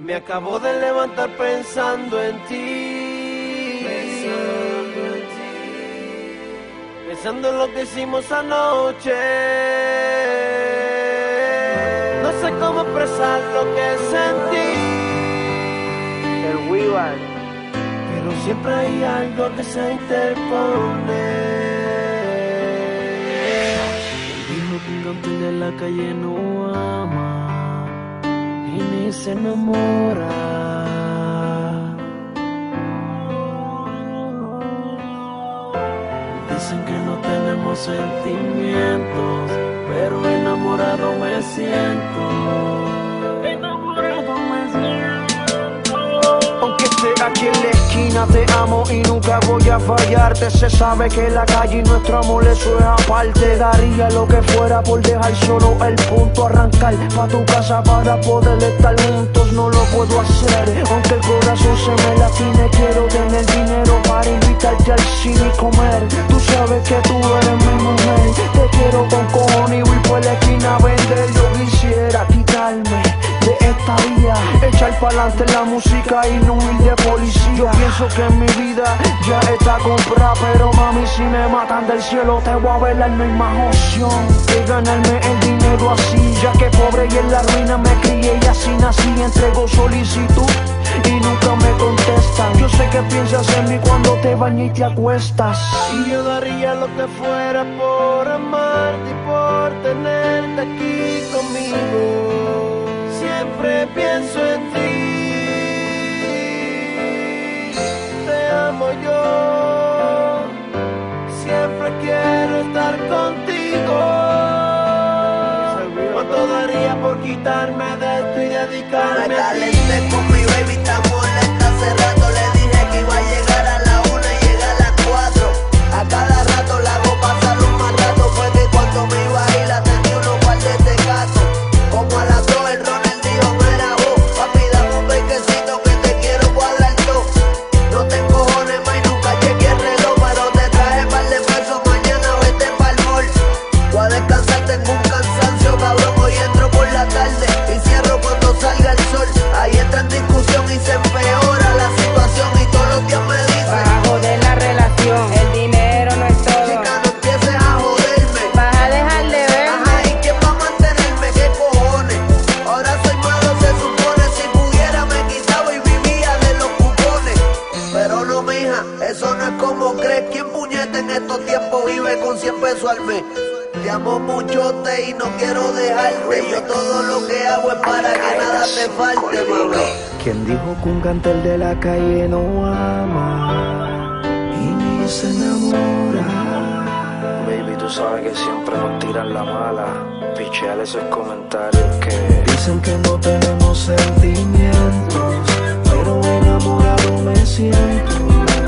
Me acabo de levantar pensando en ti, pensando en lo que hicimos anoche. No sé cómo expresar lo que sentí, el Weaver, pero siempre hay algo que se interpone. Dijo que un cantor de la calle no ama y ni se enamora. Dicen que no tenemos sentimientos, pero enamorado me siento. Enamorado me siento. aunque sea aquí en la esquina te amo y nunca voy a fallarte. Se sabe que la calle y nuestro amor eso es aparte. Daría lo que fuera por dejar solo el punto. Arrancar pa' tu casa para poder estar juntos. No lo puedo hacer, aunque el corazón se me latine. Quiero tener dinero para invitarte al cine y comer. Tú sabes que tú eres mi mujer. Te quiero con cojones y voy por la esquina a vender. Yo quisiera quitarme de esta vía, echar pa'lante la música y no huir de policía. Yo pienso que en mi vida ya está comprada, pero mami si me matan del cielo te voy a velar. No hay más opción que ganarme el dinero así, ya que pobre y en la ruina me crié y así nací. Entrego solicitud y nunca me contestan. Yo sé que piensas en mí cuando te bañas y te acuestas. Y yo daría lo que fuera por amarte y por tenerte aquí conmigo. Siempre pienso en ti, te amo yo, siempre quiero estar contigo. ¿Cuánto daría por quitarme de esto y dedicarme a ti? Me calenté con mi baby, está molesta hace rato. Le dije que iba a llegar a la 1 y llega a las 4. A cada rato la hago pasar un mal rato. Fue que cuando me iba a ir atendí unos par de tecatos. Como a las 2 el Ronald dijo, mira vos, papi dame un bequecito que te quiero cuadrar todo. No te encojones más y nunca chequeé el reloj, pero te traje par de pesos, mañana vete pa'l mall. Voy a descansar, tengo un cansancio cabrón, hoy entro por la tarde y cierro cuando salga el sol. Ahí entra en discusión y se empeora la situación y todos los días me dicen, vas a joder la relación, el dinero no es todo. chica no empieces a joderme, Vas a dejar de verme. ajá, ¿y quién va a mantenerme? ¿Qué cojones? Ahora soy malo, se supone, si pudiera me quitaba y vivía de los cupones. Pero no, mija, eso no es como crees. ¿Quién puñeta en estos tiempos vive con 100 pesos al mes? Te amo mucho y no quiero dejarte. Yo todo lo que hago es para que nada te falte, mami. ¿Quién dijo que un cantor de la calle no ama y ni se enamora? Baby, tú sabes que siempre nos tiran la mala. Pichear esos comentarios que Dicen que no tenemos sentimientos, pero enamorado me siento.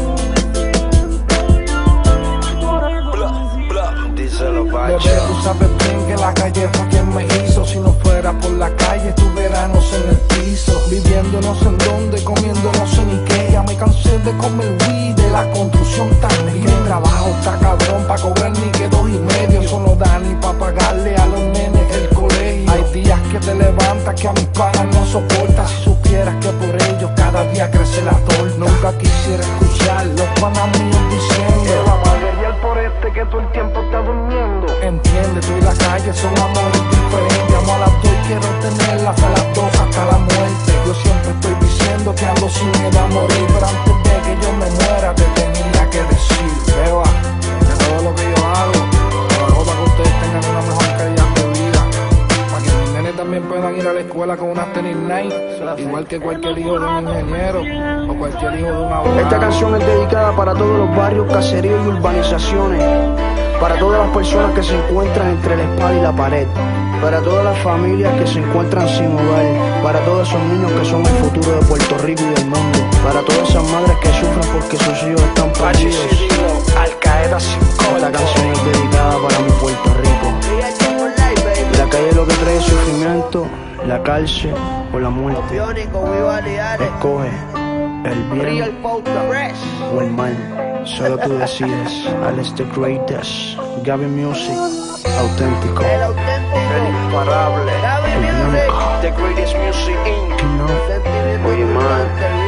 díselo, Bebé, Pacho. tú sabes bien que la calle fue quien me hizo. Si no fuera por la calle, estuviéramos en el piso, viviendo no sé en dónde, comiendo no sé ni qué. Ya me cansé de comer weed, de la construcción tan negra. El trabajo está cabrón, pa' cobrar ni que 2.5. Eso no da ni pa' pagarle a los nenes el colegio. Hay días que te levantas que a mis panas no soportas. Si supieras que por ellos cada día crece la torta. Nunca quisiera escuchar los panas míos diciendo la madre y el por este que todo el tiempo está durmiendo. Entiende, tú y la calle son amores diferentes. Amo a las dos y quiero tenerlas a las dos hasta la muerte. Yo siempre estoy diciendo que ando sin miedo a morir, pero antes de que yo me muera te tenía que decir, beba, de todo lo que yo hago, lo hago para que ustedes tengan una mejor calidad de vida, para que mis nenes también puedan ir a la escuela con unas tenis Nike, igual que cualquier hijo de un ingeniero o cualquier hijo de un abogado. Esta canción es dedicada para todos los barrios, caseríos y urbanizaciones, para todas las personas que se encuentran entre la espada y la pared, para todas las familias que se encuentran sin hogar, para todos esos niños que son el futuro de Puerto Rico y del mundo, para todas esas madres que sufren porque sus hijos están perdidos. Al Qaeda sin Esta canción es dedicada para mi Puerto Rico. La calle lo que trae es sufrimiento, la cárcel o la muerte. Biónico, rivalidades, Escoge el bien Real Poker, Fresh. o el mal, solo tú decides. Alex the Greatest, Gaby Music, auténtico. El auténtico, imparable. Gaby El Music. blanco. The Greatest Music Inc. Oye, man,